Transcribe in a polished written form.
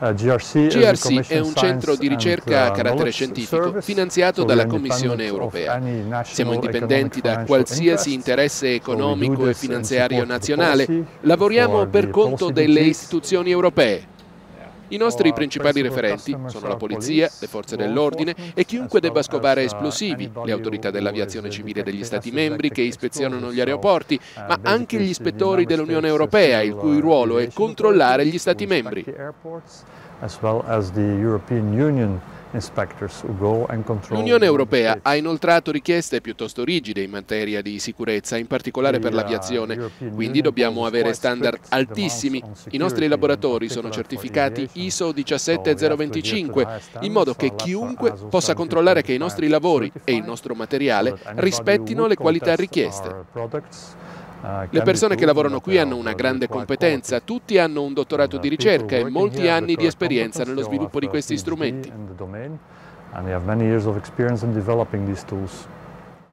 GRC è un centro di ricerca a carattere scientifico finanziato dalla Commissione europea. Siamo indipendenti da qualsiasi interesse economico e finanziario nazionale. Lavoriamo per conto delle istituzioni europee. I nostri principali referenti sono la polizia, le forze dell'ordine e chiunque debba scovare esplosivi, le autorità dell'aviazione civile degli Stati membri che ispezionano gli aeroporti, ma anche gli ispettori dell'Unione Europea, il cui ruolo è controllare gli Stati membri. L'Unione Europea ha inoltrato richieste piuttosto rigide in materia di sicurezza, in particolare per l'aviazione, quindi dobbiamo avere standard altissimi. I nostri laboratori sono certificati ISO 17025, in modo che chiunque possa controllare che i nostri lavori e il nostro materiale rispettino le qualità richieste. Le persone che lavorano qui hanno una grande competenza, tutti hanno un dottorato di ricerca e molti anni di esperienza nello sviluppo di questi strumenti.